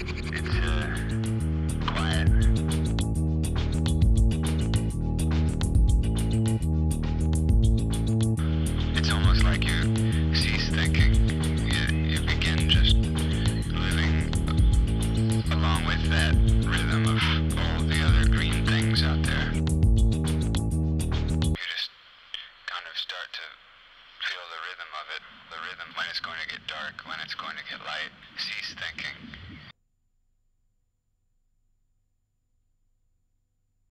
It's quiet. It's almost like you cease thinking. You begin just living along with that